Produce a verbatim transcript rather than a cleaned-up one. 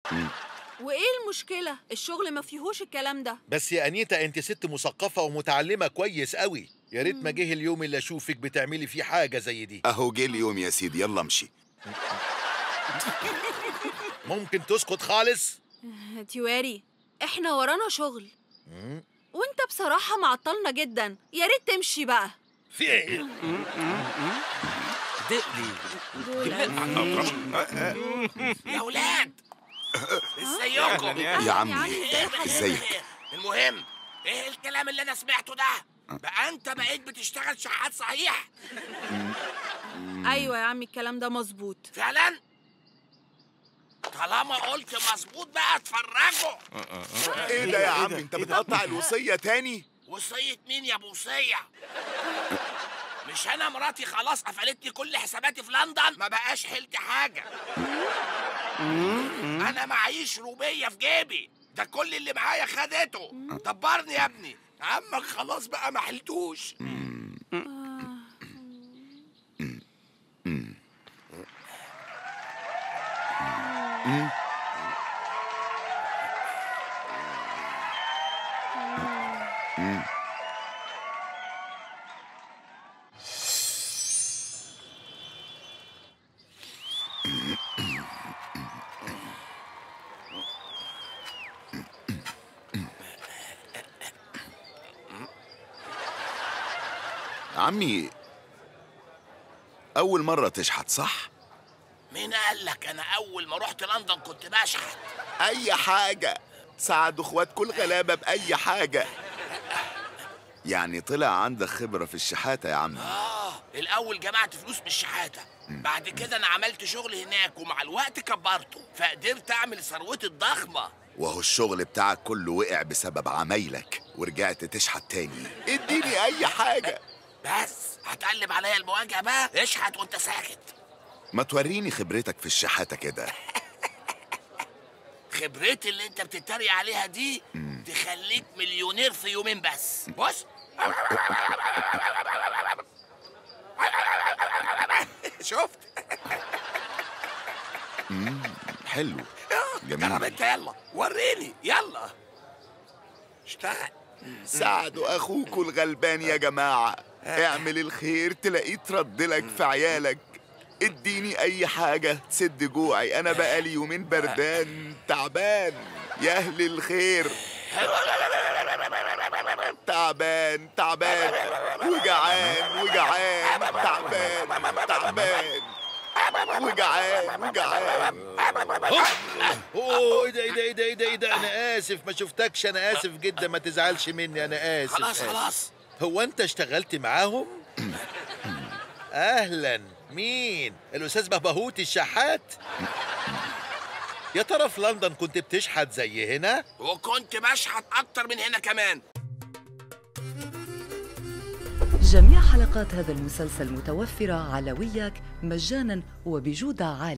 وايه المشكلة؟ الشغل ما فيهوش الكلام ده. بس يا أنيتا أنت ست مثقفة ومتعلمة كويس قوي، يا ريت ما جه اليوم اللي أشوفك بتعملي فيه حاجة زي دي. أهو جه اليوم يا سيدي، يلا امشي. ممكن تسكت خالص؟ تيواري، احنا ورانا شغل وانت بصراحة معطلنا جدا، يا ريت تمشي بقى. في ايه؟ دقلي يا ولاد ازيكم؟ يا عمي ازيك؟ المهم ايه الكلام اللي انا سمعته ده؟ بقى انت بقيت بتشتغل شحات صحيح؟ ايوه يا عمي الكلام ده مظبوط فعلا؟ طالما قلت مظبوط بقى اتفرجوا. ايه ده يا عم، انت بتقطع الوصية تاني؟ وصية مين يا ابو وصية؟ مش انا مراتي خلاص قفلت لي كل حساباتي في لندن، ما بقاش حيلتي حاجة. انا معيش روبية في جيبي، ده كل اللي معايا خدته. دبرني يا ابني، عمك خلاص بقى ما حلتوش. عمي أول مرة تشحت صح؟ مين قال لك انا اول ما رحت لندن كنت بشحت؟ أي حاجة، ساعدوا اخواتكم الغلابة بأي حاجة. يعني طلع عندك خبرة في الشحاتة يا عمي؟ اه الاول جمعت فلوس من الشحاتة، بعد كده انا عملت شغل هناك ومع الوقت كبرته فقدرت اعمل ثروتي الضخمة. وهو الشغل بتاعك كله وقع بسبب عمايلك ورجعت تشحت تاني. اديني أي حاجة. بس هتقلب عليا المواجهة بقى؟ اشحت وانت ساكت. ما توريني خبرتك في الشحاتة كده. خبرتي اللي انت بتتريق عليها دي تخليك مليونير في يومين بس. بص شفت؟ مم. حلو جميل. طب انت يلا وريني، يلا اشتغل. ساعدوا اخوكوا الغلبان يا جماعة، اعمل الخير تلاقيه تردلك في عيالك. اديني اي حاجة تسد جوعي، انا بقالي يومين بردان تعبان يا اهل الخير. تعبان تعبان وجعان وجعان تعبان تعبان وجعان وجعان. اوه ايه ده ايه ده ايه ده ايه ده ايه ده انا اسف ما شفتكش، انا اسف جدا، ما تزعلش مني، انا اسف. خلاص آسف. خلاص. هو انت اشتغلت معاهم؟ اهلا، مين؟ الاستاذ بهبهوت الشحات؟ يا ترى في لندن كنت بتشحت زي هنا؟ وكنت بشحت اكتر من هنا كمان. جميع حلقات هذا المسلسل متوفرة على وياك مجانا وبجودة عالية.